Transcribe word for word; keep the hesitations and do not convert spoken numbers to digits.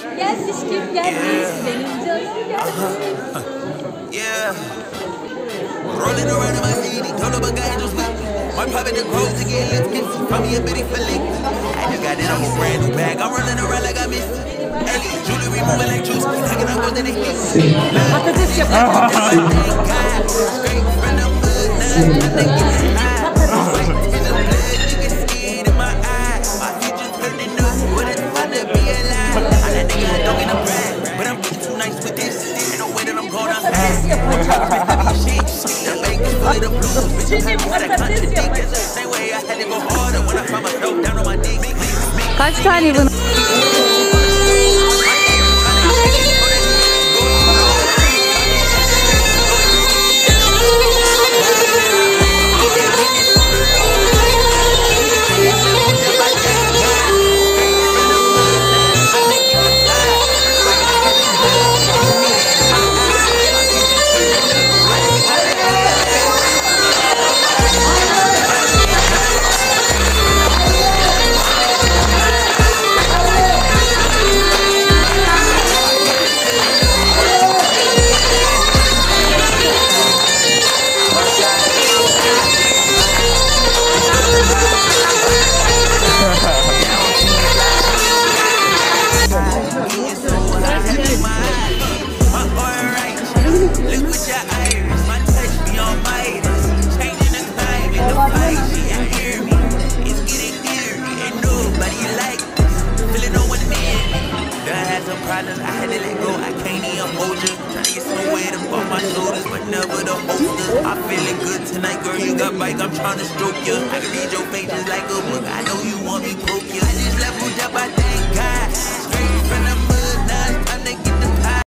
Gelmiş kim gelmiş, benim canım gelmiş. Yeah. Rolling around in my city, told her my guy just with me. My private the clothes to get lifted. Find me a bitty for liquor. I just got it on a brand new bag. I'm running around like I missed it. Early jewelry moving like juice. Taking up more than it hits. Patates yapıyor. Straight from the hood, now I think it's high. In the blood, you can see it in my eye. My future's turning up, but it's fun to be alive. I'm that nigga, I don't get a brag, but I'm getting too nice with this. Ain't no way that I'm going outside. Shit, the bank is full of the blues. Bitch, I'm having what I contradict. Same way I had to go harder when I found myself down on my dick. Kaç tane bunu? I had to let go, I can't even hold you. Trying to get somewhere to bump my shoulders, but never the holster. I'm feeling good tonight, girl, you got bike, I'm trying to stroke you. I can read your face just like a book, I know you want me broke you. I just left Uja by